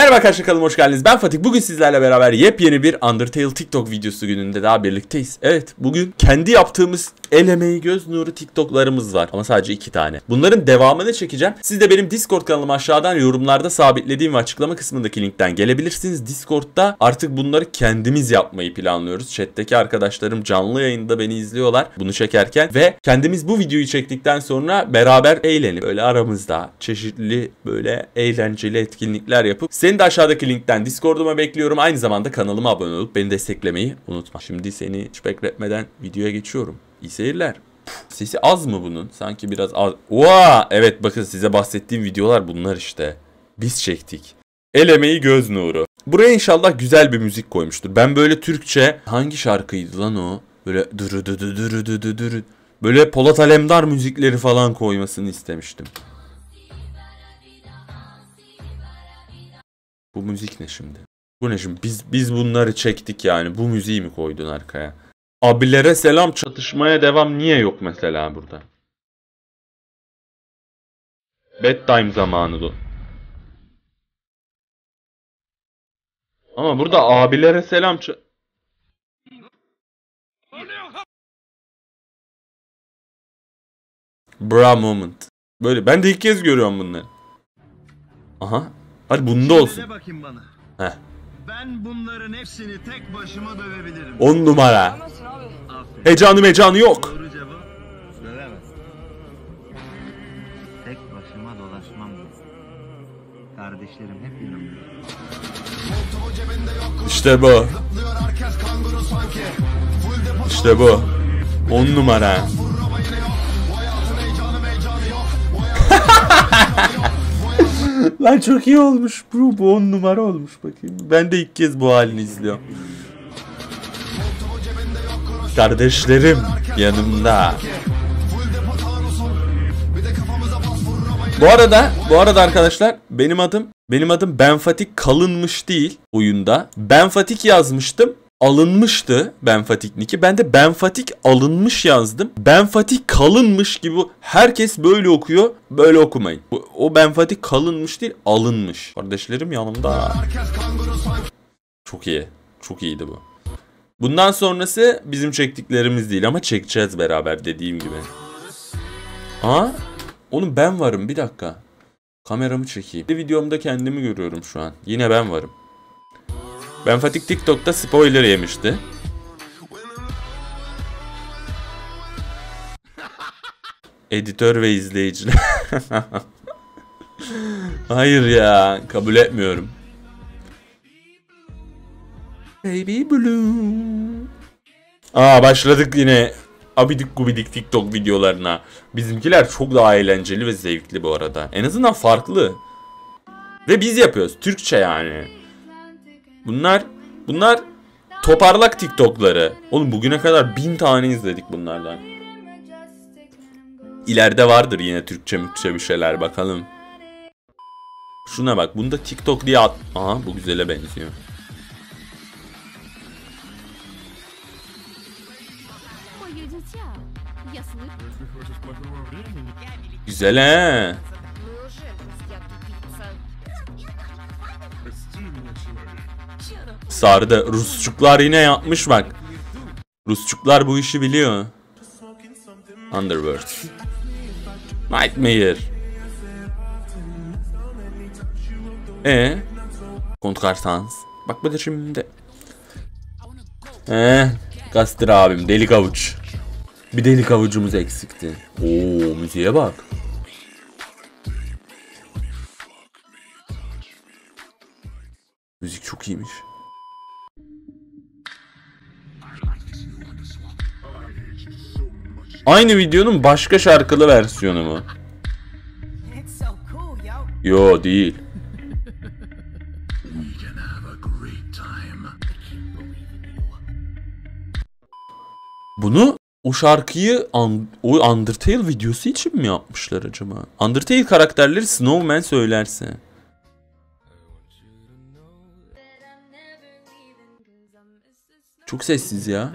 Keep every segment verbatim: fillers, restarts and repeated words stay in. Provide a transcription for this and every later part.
Merhaba arkadaşlar, kanalıma hoş geldiniz. Ben Fatih. Bugün sizlerle beraber yepyeni bir Undertale TikTok videosu gününde daha birlikteyiz. Evet, bugün kendi yaptığımız el emeği göz nuru TikTok'larımız var. Ama sadece iki tane. Bunların devamını çekeceğim. Siz de benim Discord kanalıma aşağıdan yorumlarda sabitlediğim ve açıklama kısmındaki linkten gelebilirsiniz. Discord'da artık bunları kendimiz yapmayı planlıyoruz. Chat'teki arkadaşlarım canlı yayında beni izliyorlar bunu çekerken. Ve kendimiz bu videoyu çektikten sonra beraber eğlenip böyle aramızda çeşitli böyle eğlenceli etkinlikler yapıp seni de aşağıdaki linkten Discord'uma bekliyorum. Aynı zamanda kanalıma abone olup beni desteklemeyi unutma. Şimdi seni hiç bekletmeden videoya geçiyorum. İyi seyirler. Sesi az mı bunun? Sanki biraz az. Oha! Evet, bakın size bahsettiğim videolar bunlar işte. Biz çektik. El emeği göz nuru. Buraya inşallah güzel bir müzik koymuştur. Ben böyle Türkçe hangi şarkıydı lan o? Böyle dürü dürü dürü dürü dürü. Böyle Polat Alemdar müzikleri falan koymasını istemiştim. Bu müzik ne şimdi? Bu ne şimdi? Biz biz bunları çektik yani. Bu müziği mi koydun arkaya? Abilere selam, çatışmaya devam niye yok mesela burada? Bedtime zamanı da. Ama burada abilere selam ç... Bra moment. Böyle ben de ilk kez görüyorum bunları. Aha. Hadi bunda olsun. Heh. Ben bunların hepsini tek başıma dövebilirim. On numara. Heyecanı mecanı yok. Doğru cevap dövemez. Tek başıma dolaşmam lazım. Kardeşlerim hep yanımda. İşte bu. İşte bu. On numara. Lan çok iyi olmuş bro. Bu on numara olmuş bakayım. Ben de ilk kez bu halini izliyorum. Kardeşlerim yanımda. Bu arada, bu arada arkadaşlar benim adım benim adım Benfatik kalınmış değil oyunda. Benfatik yazmıştım. Alınmıştı Benfatik nick'i. Ben de Benfatik alınmış yazdım. Benfatik kalınmış gibi herkes böyle okuyor. Böyle okumayın. O Benfatik kalınmış değil, alınmış. Kardeşlerim yanımda. Çok iyi. Çok iyiydi bu. Bundan sonrası bizim çektiklerimiz değil ama çekeceğiz beraber dediğim gibi. Ha? Oğlum ben varım, bir dakika. Kameramı çekeyim. Videomda kendimi görüyorum şu an. Yine ben varım. Benfatik TikTok'ta spoiler yemişti. Editör ve izleyiciler. Hayır ya, kabul etmiyorum. Baby Blue. Aa, başladık yine abidik gubidik TikTok videolarına. Bizimkiler çok daha eğlenceli ve zevkli bu arada. En azından farklı. Ve biz yapıyoruz. Türkçe yani. Bunlar, bunlar toparlak TikTok'ları. Oğlum bugüne kadar bin tane izledik bunlardan. İleride vardır yine Türkçe mükçe bir şeyler, bakalım. Şuna bak, bunda TikTok diye at... Aha, bu güzele benziyor. Güzel he. Sardı. Rusçuklar yine yapmış bak. Rusçuklar bu işi biliyor. Underworld. Nightmare. E Kontkarsans. Bak bu da şimdi. Eee Gastır abim, delik avuç. Bir delik avucumuz eksikti. Oo, müziğe bak. Müzik çok iyiymiş. Aynı videonun başka şarkılı versiyonu mu? Yo, değil. Bunu o şarkıyı o Undertale videosu için mi yapmışlar acaba? Undertale karakterleri Snowman söylerse. Çok sessiz ya.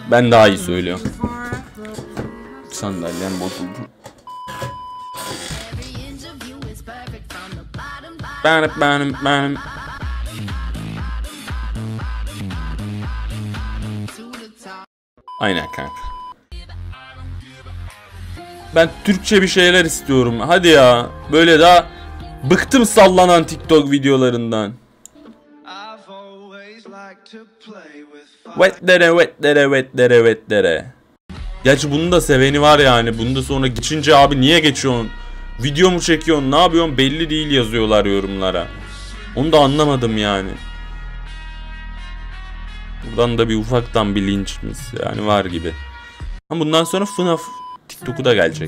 Ben daha iyi söylüyorum. Sandalyem bozuldu. Benim benim benim. Aynen kanka. Ben Türkçe bir şeyler istiyorum. Hadi ya. Böyle daha bıktım sallanan TikTok videolarından. Vetlere vetlere vetlere vetlere. Gerçi bunun da seveni var yani. Bunu da sonra geçince abi niye geçiyorsun? Video mu çekiyorsun? Ne yapıyorsun? Belli değil yazıyorlar yorumlara. Onu da anlamadım yani. Buradan da bir ufaktan bir linçimiz yani var gibi. Ama bundan sonra F N A F TikTok'u da gelecek.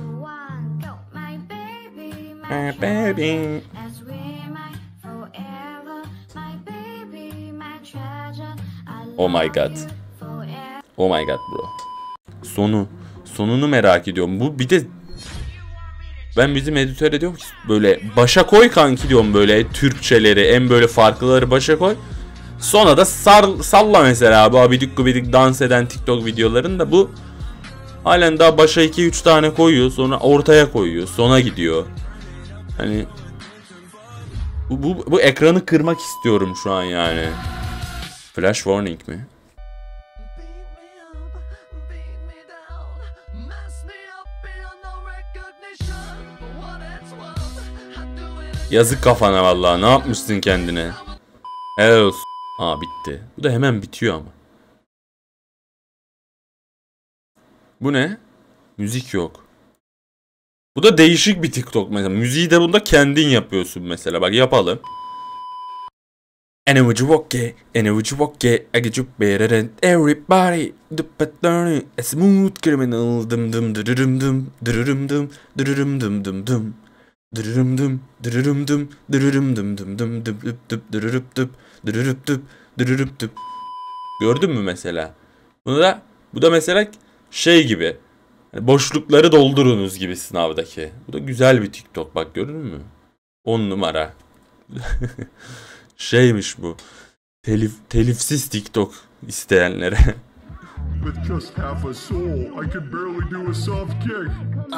Oh my god. Oh my god bro. Sonu. Sonunu merak ediyorum. Bu bir de ben bizim editöre diyorum ki böyle başa koy kanki diyorum, böyle Türkçeleri en böyle farklıları başa koy. Sonra da sar, salla mesela bu abidik gubidik dans eden TikTok videolarında bu halen daha başa iki üç tane koyuyor, sonra ortaya koyuyor, sona gidiyor. Hani bu, bu, bu ekranı kırmak istiyorum şu an yani. Flash warning mi? Yazık kafana vallahi, ne yapmışsın kendine? Helal olsun. Aa bitti. Bu da hemen bitiyor ama. Bu ne? Müzik yok. Bu da değişik bir TikTok mesela. Müziği de bunda kendin yapıyorsun mesela. Bak yapalım. And would you walk it? And would you walk it? I get you better than everybody. The pattern, a smooth criminal. Dum dum dum dum dum dum dum dum dum dum. Dırırım dım, dırırım dım, dırırım dım dım dım dım dım dım dırırıp dım, dırırıp dım, dırırıp dım. Gördün mü mesela? Bunu da, bu da mesela şey gibi. Hani boşlukları doldurunuz gibi sınavdaki. Bu da güzel bir TikTok, bak gördün mü? on numara. Şeymiş bu. Telif, telifsiz TikTok isteyenlere. With just half a soul, I could barely do a soft kick.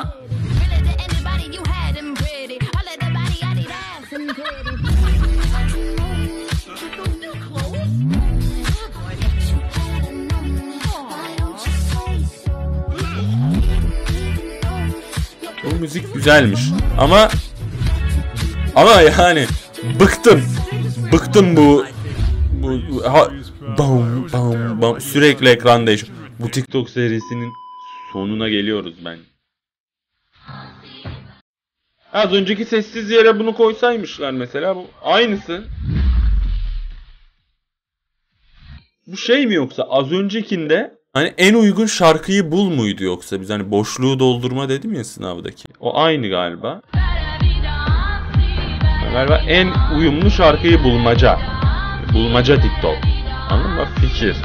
Bu müzik güzelmiş ama ama yani bıktım. Bıktım bu bu ha, bam bam bam sürekli ekran değişiyor. Bu TikTok serisinin sonuna geliyoruz ben. Az önceki sessiz yere bunu koysaymışlar mesela, bu aynısı. Bu şey mi yoksa az öncekinde hani en uygun şarkıyı bul muydu yoksa biz hani boşluğu doldurma dedim ya sınavdaki. O aynı galiba. Galiba en uyumlu şarkıyı bulmaca. Bulmaca TikTok. Anladın mı? Fikir.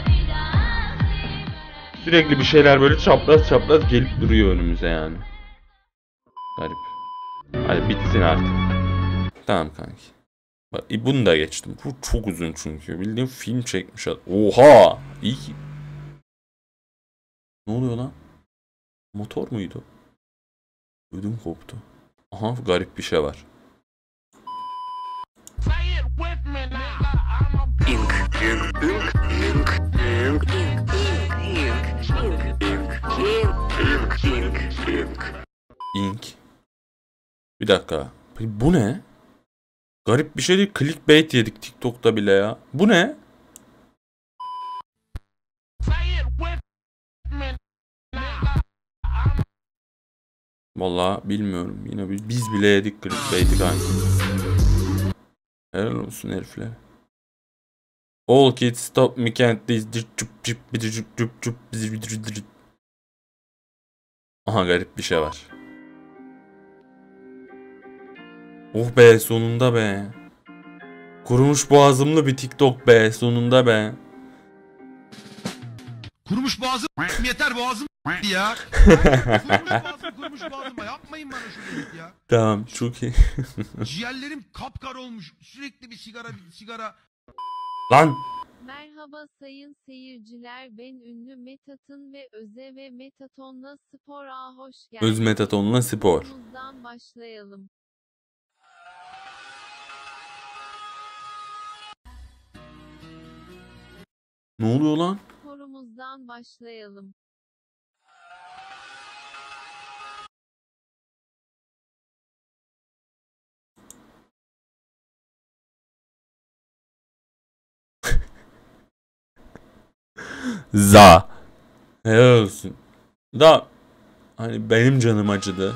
Sürekli bir şeyler böyle çapraz çapraz gelip duruyor önümüze yani. Garip. Hadi bitsin artık. Tamam kanki. Bak bunu da geçtim. Bu çok uzun çünkü. Bildiğin film çekmiş. Oha! İyi ki. Ne oluyor lan? Motor muydu? Ödüm koptu. Aha garip bir şey var. Ink, ink, ink, ink, ink, ink, ink, ink, ink. Ink. Bir dakika. Bu ne? Garip bir şey değil. Clickbait yedik TikTok'ta bile ya. Bu ne? Vallahi bilmiyorum. Yine biz bile yedik clickbait'i kanka. Helal olsun herifler. All kids stop me can't this. Aha garip bir şey var. Oh be sonunda be. Kurumuş boğazımlı bir TikTok be sonunda be. Kurumuş boğazım yeter boğazım ya. Kurumuş boğazım kurumuş boğazım yapmayın bana şunu ya. Tamam çok iyi. Ciğerlerim kapkara olmuş. Sürekli bir sigara bir sigara. Lan Merhaba sayın seyirciler, ben ünlü Metat'ın ve Öze ve Metaton'la Spor'a hoş geldiniz. Öz Metaton'la Spor. Konumuzdan başlayalım. Ne oluyor lan? Sporumuzdan başlayalım. Za. Helal olsun. Da hani benim canım acıdı.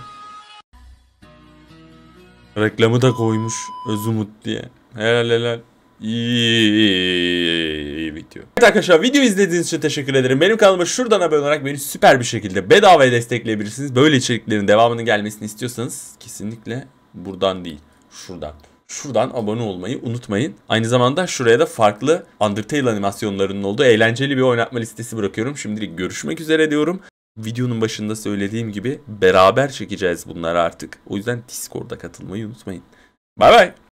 Reklamı da koymuş Özumut diye. Helal helal. İyi, iyi, iyi video. Evet arkadaşlar, video izlediğiniz için teşekkür ederim. Benim kanalıma şuradan abone olarak beni süper bir şekilde bedavaya destekleyebilirsiniz. Böyle içeriklerin devamının gelmesini istiyorsanız kesinlikle buradan değil, şuradan. Şuradan abone olmayı unutmayın. Aynı zamanda şuraya da farklı Undertale animasyonlarının olduğu eğlenceli bir oynatma listesi bırakıyorum. Şimdilik görüşmek üzere diyorum. Videonun başında söylediğim gibi beraber çekeceğiz bunları artık. O yüzden Discord'a katılmayı unutmayın. Bay bay.